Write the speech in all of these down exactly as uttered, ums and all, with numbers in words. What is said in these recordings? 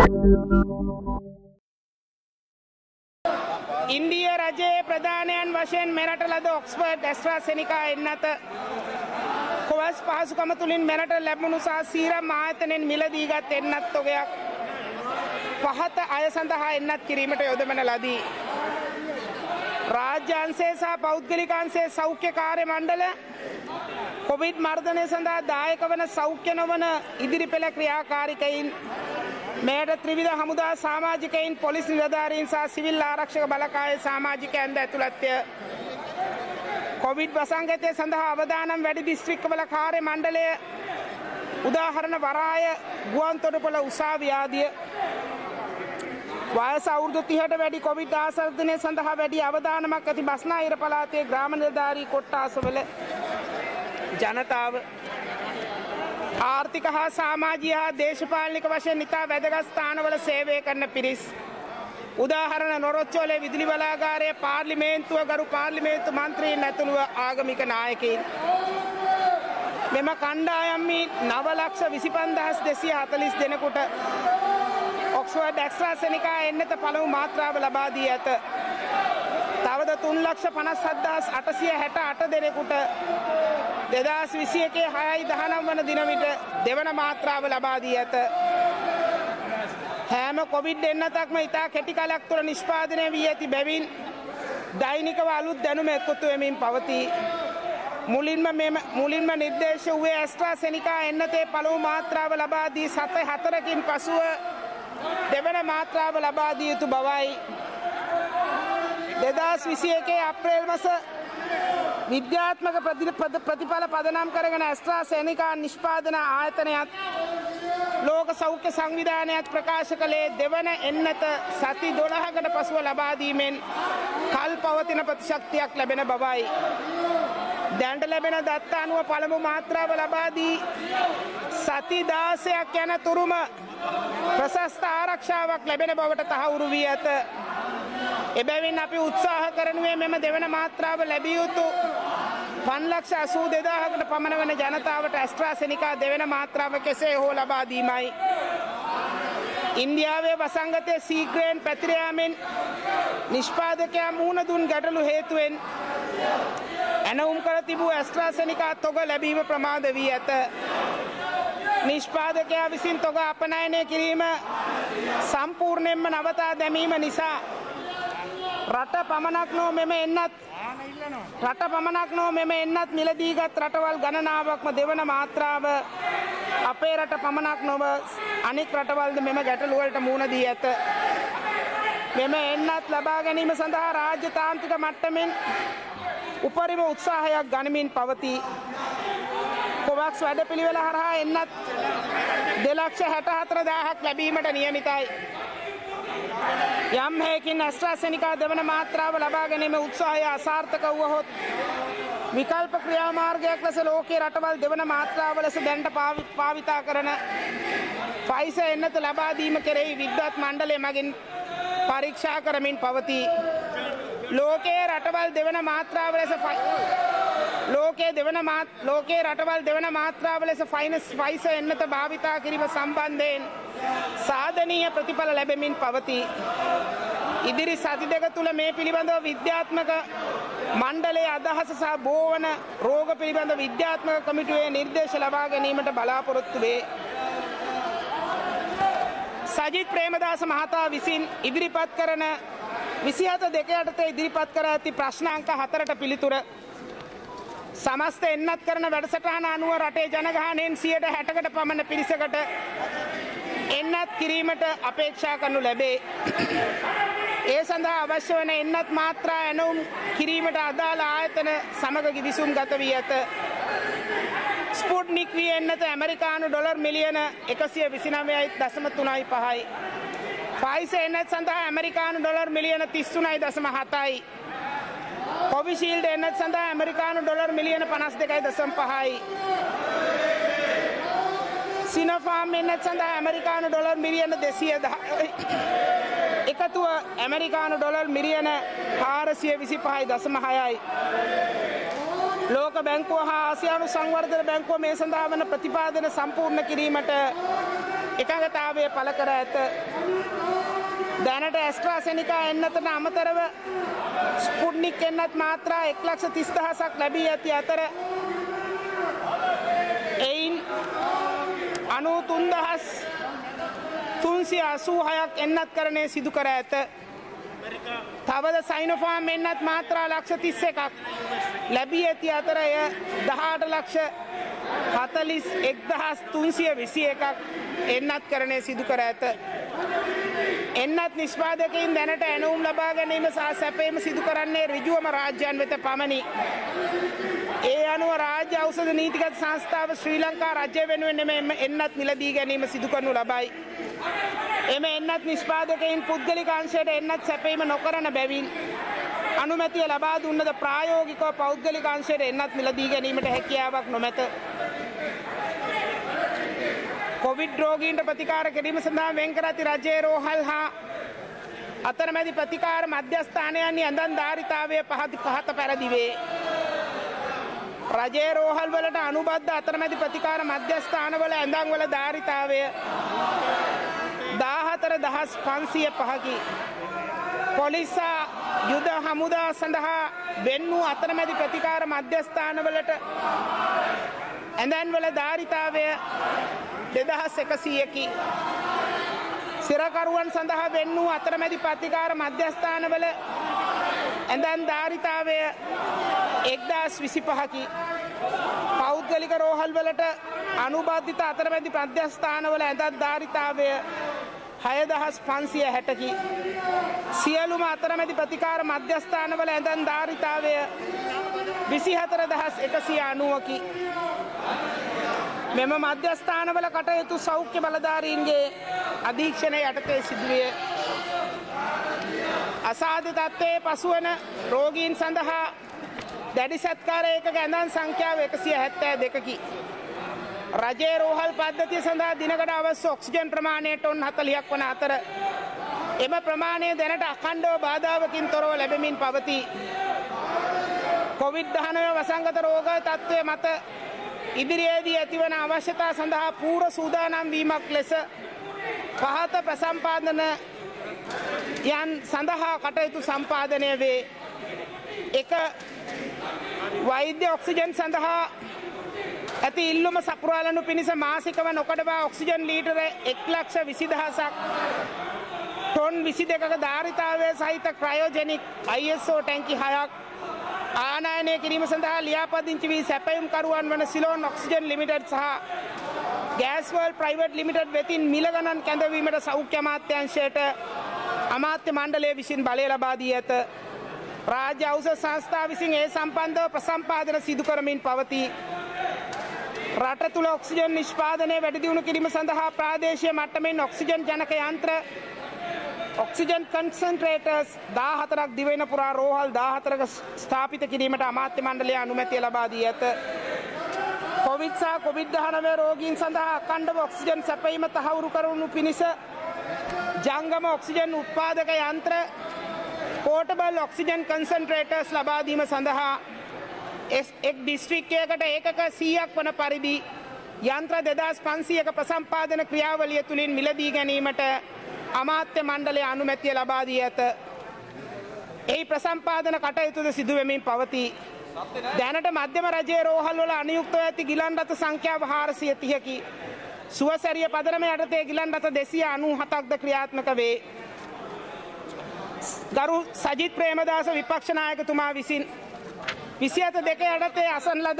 ඉන්දිය රජයේ ප්‍රධානයන් වශයෙන් මෙරට ලද ඔක්ස්ෆර්ඩ් ඇස්ට්‍රාසෙනිකා එන්නත කොවස් පහසුකම තුලින් මෙරට ලැබුණු සහ සීරම් ආයතනයෙන් මිලදීගත් එන්නත් තොගයක් පහත අය සඳහා එන්නත් කිරීමට යොදවන ලදී. රාජ්‍ය අංශය සහ පෞද්ගලික අංශයේ සෞඛ්‍ය කාර්ය මණ්ඩල කොවිඩ් මර්ධනය සඳහා දායක වන සෞඛ්‍ය නොවන ඉදිරිපෙළ ක්‍රියාකාරිකයින් මෙයට ත්‍රිවිධ හමුදා සමාජිකයින් පොලිස් නිලධාරීන් සහ සිවිල් ආරක්ෂක බලකායේ සමාජිකයන්ද ඇතුළත්ය. කොවිඩ් වසංගතය සඳහා අවදානම් වැඩි දිස්ත්‍රික්කවල කාර්ය මණ්ඩලය උදාහරණ වරාය ගුවන්තොටුපොළ උසාවිය ආදිය වයස අවුරුදු තිහට වැඩි කොවිඩ් ආසර්ධනය සඳහා වැඩි අවදානමක් ඇති බස්නාහිර පළාතේ ග්‍රාම නිලධාරී කොට්ටාසවල ජනතාව ආර්ථික හා සමාජීය හා දේශපාලනික වශයෙන් ඉතා වැදගත් ස්ථානවල සේවය කරන පිරිස් උදාහරණ නොරොච්චෝලේ විදුලි බලාගාරයේ පාර්ලිමේන්තුව ගරු පාර්ලිමේන්තු මන්ත්‍රීන් ඇතුළුව ආගමික නායකයින් මෙම කණ්ඩායම්හි නව ලක්ෂ විසිපන්දාස් දෙසිය හතළිස් දෙනෙකුට ඔක්ස්ෆර්ඩ් ඇස්ට්‍රාසෙනිකා එන්නත පළමු මාත්‍රාව ලබා දී ඇත. තවද තුන් ලක්ෂ පනස් හත්දාස් අටසිය හැට අට දෙනෙකුට දෙදාස් විසි එකේ හයයි දහනව වන දින විට දෙවන මාත්‍රාව ලබා දී ඇත. හැම කොවිඩ් එන්නතක්ම ඉතා කෙටි කාලයක් තුළ නිෂ්පාදනය වී ඇති බැවින් දෛනිකව අලුත් දැනුම එකතු වෙමින් පවතී. මුලින්ම මෙම මුලින්ම නිර්දේශ වූයේ ඇස්ට්‍රාසෙනිකා එන්නතේ පළමු මාත්‍රාව ලබා දී සත හතරකින් පසුව දෙවන මාත්‍රාව ලබා දිය යුතු බවයි. දෙදාස් විසි එකේ අප්‍රේල් මාස විද්‍යාත්මක ප්‍රතිඵල පදනම් කරගෙන ඇස්ට්‍රාසෙනිකා නිෂ්පාදන ආයතනයත් ලෝක සෞඛ්‍ය සංවිධානයත් ප්‍රකාශ කළේ දෙවන එන්නත සති දොළහකට පසුව ලබා දීමෙන් කල් පවතින ප්‍රතිශක්තියක් ලැබෙන බවයි. දැනට ලැබෙන දත්ත අනුව පළමු මාත්‍රාව ලබා දී සති දාසයක් යන තුරුම ප්‍රශස්ත ආරක්ෂාවක් ලැබෙන බවට තහවුරු වී ඇත. එබැවින් අපි උත්සාහ කරනුයේ මෙම දෙවන මාත්‍රාව ලැබිය යුතු පන්ලක්ෂ අසූ දෙදාහකට පමණ වන ජනතාවට ඇස්ට්‍රාසෙනිකා දෙවන මාත්‍රාව කෙසේ හෝ ලබා දීමයි. ඉන්දියාවේ වසංගතයේ සීඝ්‍රයෙන් පැතිර යාමෙන් නිෂ්පාදකයා මුහුණ දුන් ගැටලු හේතුවෙන් ඇනවුම් කර තිබූ ඇස්ට්‍රාසෙනිකා තොග ලැබීම ප්‍රමාද වී ඇත. නිෂ්පාදකයා විසින් තොග අපනයනය කිරීම සම්පූර්ණයෙන්ම නවතා දැමීම නිසා රට පමණක් නොව මෙම එන්නත් රට පමණක් නොව මෙම එන්නත් මිලදීගත් රටවල් ගණනාවක්ම දෙවන මාත්‍රාව අපේ රට පමණක් නොව අනෙක් රටවල්ද මෙම ගැටලුවලට මුහුණ දී ඇත. මෙම එන්නත් ලබා ගැනීම සඳහා රාජ්‍ය තාන්ත්‍රික මට්ටමින් උපරිම උත්සාහයක් ගනිමින් පවතී. කොවැක්ස් වැඩපිළිවෙල හරහා එන්නත් දෙලක්ෂ හැට හතර දාහක් ලැබීමට නියමිතයි. යම් හේකින් ඇස්ට්‍රාසෙනිකා දෙවන මාත්‍රාව ලබා ගැනීම උත්සාහය අසාර්ථක වුවහොත් විකල්ප ක්‍රියාමාර්ගයක් ලෙස ලෝකයේ රටවල් දෙවන මාත්‍රාව ලෙස දැනට භාවිතා කරන ෆයිසර් එන්නත ලබා දීම කෙරෙහි විද්වත් මණ්ඩලය මගින් පරීක්ෂා කරමින් පවතී. ලෝකයේ රටවල් දෙවන මාත්‍රාව ලෙස ලෝකයේ දෙවන මාත් ලෝකයේ රටවල් දෙවන මාත්‍රාව ලෙස ෆයිසර් එන්නත භාවිතා කිරීම සම්බන්ධයෙන් සාධනීය ප්‍රතිඵල ලැබෙමින් පවතී. ඉදිරි සති දෙක තුළ මේ පිළිබඳව විද්‍යාත්මක මණ්ඩලයේ අදහස සහ බෝවන රෝග පිළිබඳ විද්‍යාත්මක කමිටුවේ නිර්දේශ ලබා ගැනීමට බලාපොරොත්තු වේ. සජිත් ප්‍රේමදාස මහතා විසින් ඉදිරිපත් කරන විසිහත දෙක යටතේ ඉදිරිපත් කර ඇති ප්‍රශ්න අංක හතරට පිළිතුර සමස්ත එන්නත් කරන වැඩසටහන අනුව රටේ ජනගහනයෙන් සියයට හැටකට පමණ පිරිසකට එන්නත් කිරීමට අපේක්ෂා කරනු ලැබේ. ඒ සඳහා අවශ්‍ය වන එන්නත් මාත්‍රා ඇනවුම් කිරීමට අදාළ ආයතන සමග ගිවිසුම් ගත වී ඇත. ස්පුට්නික් වී එන්නත ඇමරිකානු ඩොලර් මිලියන එකසිය විසිනවයයි දශම තුනයි පහයි. ෆයිසර් එන්නත් සඳහා ඇමරිකානු ඩොලර් මිලියන තිස් තුනයි දශම හතයි. කොවිෂීල්ඩ් එන්නත් සඳහා ඇමරිකානු ඩොලර් මිලියන පනස් දෙකයි දශම පහයි. සිනෝෆාම් එන්නත් සඳහා ඇමරිකානු ඩොලර් මිලියන දෙසිය දහයි. එකතුව ඇමරිකානු ඩොලර් මිලියන හාරසිය විසිපහයි දශම හයයි. ලෝක බැංකුව හා ආසියානු සංවර්ධන බැංකුව මේ සඳහා වන ප්‍රතිපාදන සම්පූර්ණ කිරීමට එකඟතාවය පළ කර ඇත. දැනට ඇස්ට්‍රාසෙනිකා එන්නතට අමතරව ස්පුට්නික් එන්නත් මාත්‍රා එක් ලක්ෂ තිස් දහසක් ලැබී ඇති අතර එයින් අනූ තුන් දහස් තුන්සිය අසූ හයක් එන්නත් කරණය සිදු කර ඇත. තවද සයිනෝෆාම් එන්නත් මාත්‍රා ලක්ෂ තිස් එකක් ලැබී ඇති අතර එය දහඅට ලක්ෂ හතළිස් එක්දහස් තුන්සිය විසි එකක් එන්නත් කරණය සිදු කර ඇත. එන්නත් නිෂ්පාදකයින් දැනට ඇනවුම් ලබා ගැනීම සහ සැපයීම සිදු කරන්නේ ඍජුවම රාජ්‍යයන් වෙත පමණි. ඒ අනුව රාජ්‍ය ඖෂධ නීතිගත සංස්ථාව ශ්‍රී ලංකා රජය වෙනුවෙන් එම එන්නත් මිලදී ගැනීම සිදු කරනු ලබයි. එම එන්නත් නිෂ්පාදකයින් පුද්ගලික අංශයට එන්නත් සැපයීම නොකරන බැවින් අනුමැතිය ලබා දුන්නද ප්‍රායෝගිකව පෞද්ගලික අංශයට එන්නත් මිලදී ගැනීමට හැකියාවක් නොමැත. කොවිඩ් රෝගීන්ට ප්‍රතිකාර කිරීම සඳහා වෙන් කර ඇති රජයේ රෝහල් හා අතරමැදි ප්‍රතිකාර මධ්‍යස්ථානයන්හි ඇඳන් ධාරිතාවය පහත පහත පැරදි වේ. රජයේ රෝහල් වලට අනුබද්ධ අතරමැදි ප්‍රතිකාර මධ්‍යස්ථානවල ඇඳන් වල ධාරිතාවය දාහතර දහස් පන්සිය පහකි. පොලිස් යුද හමුදා සඳහා වෙන් වූ අතරමැදි ප්‍රතිකාර මධ්‍යස්ථානවලට ඇඳන් වල ධාරිතාවය දෙදහස් එකසීයකි. සිරකරුවන් සඳහා වෙන් වූ අතරමැදි ප්‍රතිකාර මධ්‍යස්ථානවල ඇඳන් ධාරිතාවය එක්දහස් විසි පහකි. පෞද්ගලික රෝහල් වලට අනුබද්ධිත අතරමැදි මධ්‍යස්ථානවල ඇඳන් ධාරිතාවය හයදහස් පන්සිය හැටකි. සියලුම අතරමැදි ප්‍රතිකාර මධ්‍යස්ථානවල ඇඳන් ධාරිතාවය විසිහතර දහස් එකසිය අනූවකි. මෙම මධ්‍යස්ථානවල කටයුතු සෞඛ්‍ය බලධාරීන්ගේ අධීක්ෂණය යටතේ සිදුවේ. අසාධ්‍ය තත්ත්වයේ පසුවන රෝගීන් සඳහා දැඩි සත්කාර ඒකක ඇඳන් සංඛ්‍යාව එකසිය හැත්තෑ දෙකකි. රජයේ රෝහල් පද්ධතිය සඳහා දිනකට අවශ්‍ය ඔක්සිජන් ප්‍රමාණය ටොන් හතළිහක් වන අතර එම ප්‍රමාණය දැනට අඛණ්ඩව බාධාවකින් තොරව ලැබෙමින් පවතී. කොවිඩ් දහනවය වසංගත රෝග තත්ත්වය මත ඉදිරියේදී ඇතිවන අවශ්‍යතා සඳහා පූර්ව සූදානම් වීමක් ලෙස පහත ප්‍රසම්පාදන යන් සඳහා කටයුතු සම්පාදනය වේ. එක වෛද්‍ය ඔක්සිජන් සඳහා ඇති ඉල්ලුම සපුරාලනු පිණිස මාසිකව නොකඩවා ඔක්සිජන් ලීටර එක් ලක්ෂ විසි දහසක් ටොන් විසි දෙකක ධාරිතාවය සහිත ක්‍රයෝජෙනික් අයි එස් ඕ ටැංකි හයක් ආනයනය කිරීම සඳහා ලියාපදිංචි වී සැපයුම් කරුවන් වන සිලෝන් ඔක්සිජන් ලිමිටඩ් සහ ගෑස්වර්ල් ප්‍රයිවට් ලිමිටඩ් වෙතින් මිල ගණන් කැඳවීමට සෞඛ්‍ය අමාත්‍යාංශයට අමාත්‍ය මණ්ඩලය විසින් බලය ලබා දී ඇත. රාජ්‍ය ඖෂධ සංස්ථාව විසින් ඒ සම්බන්ධව ප්‍රසම්පාදන සිදු කරමින් පවතී. රට තුළ ඔක්සිජන් නිෂ්පාදනය වැඩි දියුණු කිරීම සඳහා ප්‍රාදේශීය මට්ටමින් ඔක්සිජන් ජනක යන්ත්‍ර ඔක්සිජන් කන්සන්ට්‍රේටර්ස් දාහතරක් දිවයින පුරා රෝහල් දාහතරක ස්ථාපිත කිරීමට අමාත්‍ය මණ්ඩලය අනුමැතිය ලබා දී ඇත. කොවිඩ් සහ කොවිඩ් දහනවය රෝගීන් සඳහා අඛණ්ඩව ඔක්සිජන් සැපයීම තහවුරු කරනු පිණිස ජංගම ඔක්සිජන් උත්පාදක යන්ත්‍ර පෝටබල් ඔක්සිජන් කන්සන්ට්‍රේටර්ස් ලබා දීම සඳහා එක් දිස්ත්‍රික්කයකට ඒකක සීයක් වන පරිදි යන්ත්‍ර දෙදහස් පන්සියයක ප්‍රසම්පාදන ක්‍රියාවලිය තුළින් මිලදී ගැනීමට අමාත්‍ය මණ්ඩලය අනුමැතිය ලබා දී ඇත. එහි ප්‍රසම්පාදන කටයුතුද සිදු වෙමින් පවතී. දැනට මධ්‍යම රජයේ රෝහල් වල අනුයුක්තව ඇති ගිලන් රථ සංඛ්‍යාව හාරසිය තිහකි. සුවසැරිය පදනම යටතේ ගිලන් රථ දෙසිය අනූ හතක්ද ක්‍රියාත්මක වේ. ගරු සජිත් ප්‍රේමදාස විපක්ෂ නායකතුමා විසින් විසිහත දෙක යටතේ අසන ලද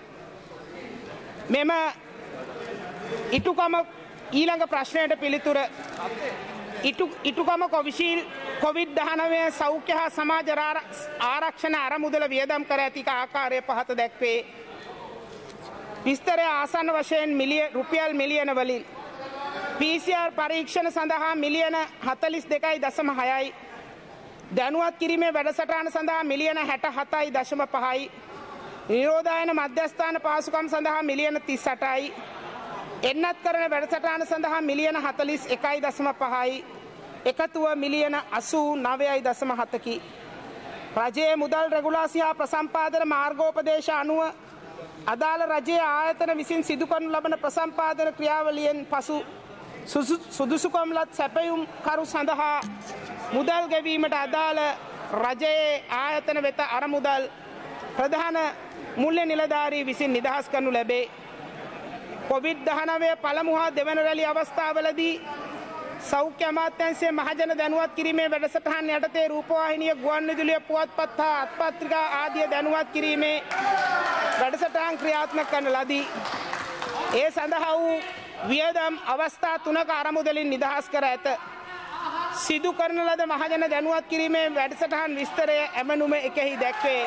මෙම ඉටුකම ඊළඟ ප්‍රශ්නයට පිළිතුර ඉටු ඉටුකම කොවිශීල් කොවිඩ් දහනවය සෞඛ්‍ය හා සමාජ ආරක්ෂණ අරමුදල වියදම් කර ඇති ආකාරය පහත දැක්වේ. විස්තරය ආසන්න වශයෙන් මිලිය රුපියල් මිලියන වලින් පී සී ආර් පරීක්ෂණ සඳහා මිලියන හතළිස් දෙකයි දශම හයයි දැනුවත් කිරීමේ වැඩසටහන සඳහා මිලියන හැට හතයි දශම පහයි නිරෝධායන මධ්‍යස්ථාන පාසුකම් සඳහා මිලියන තිස් අටයි එන්නත් කරන වැඩසටහන සඳහා මිලියන හතළිස් එකයි දශම පහයි එකතුව මිලියන අසූ නවයයි දශම හතකි. රජයේ මුදල් රෙගුලාසි හා ප්‍රසම්පාදන මාර්ගෝපදේශ අනුව අදාළ රජයේ ආයතන විසින් සිදු කරනු ලබන ප්‍රසම්පාදන ක්‍රියාවලියෙන් පසු සුදුසුකම්ලත් සැපයුම් කරු සඳහා මුදල් ගෙවීමට අදාළ රජයේ ආයතන වෙත අරමුදල් ප්‍රධාන මුල්‍ය නිලධාරී විසින් නිදහස් කරනු ලැබේ. කොවිඩ් දහනවය පළමු හා දෙවන රැලි අවස්ථාවලදී සෞඛ්‍ය අමාත්‍යාංශයේ මහජන දැනුවත් කිරීමේ වැඩසටහන් යටතේ රූපවාහිනිය ගුවන්විදුලිය පුවත්පත් හා අත්පත්‍රිකා ආදිය දැනුවත් කිරීමේ වැඩසටහන් ක්‍රියාත්මක කරන ලදී. ඒ සඳහා වූ වියදම් අවස්ථා තුනක අරමුදලින් නිදහස් කර ඇත. සිදු කරන ලද මහජන දැනුවත් කිරීමේ වැඩසටහන් විස්තරය ඇමනුම එකෙහි දැක්වේ.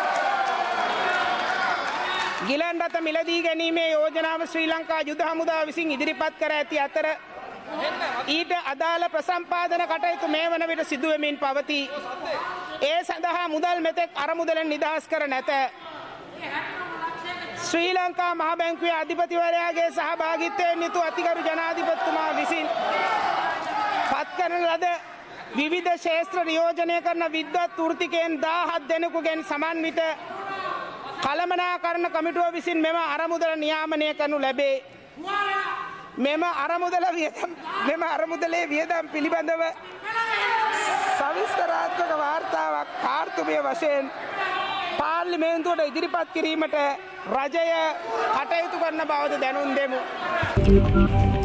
ගිලන් රථ මිලදී ගැනීමේ යෝජනාව ශ්‍රී ලංකා යුද හමුදාව විසින් ඉදිරිපත් කර ඇති අතර ඊට අදාළ ප්‍රසම්පාදන කටයුතු මේ වන විට සිදුවෙමින් පවතී. ඒ සඳහා මුදල් මෙතෙක් අරමුදලෙන් නිදහස් කර නැත. ශ්‍රී ලංකා මහ බැංකුවේ අධිපතිවරයාගේ සහභාගිත්වයෙන් යුතු අතිගරු ජනාධිපතිතුමා විසින් පත් කරන ලද විවිධ ශේත්‍ර නියෝජනය කරන විද්වත් වෘත්තිකයන් දාහත් දෙනෙකුගෙන් සමන්විත කළමනාකරණ කමිටුව විසින් මෙම අරමුදල නියාමනය කරනු ලැබේ. මෙම අරමුදල වියදම් මෙම අරමුදලේ වියදම් පිළිබඳව සවිස්තරාත්මක වාර්තාවක් කාර්තුමය වශයෙන් පාර්ලිමේන්තුවට ඉදිරිපත් කිරීමට රජය කටයුතු කරන බවද දැනුම් දෙමු.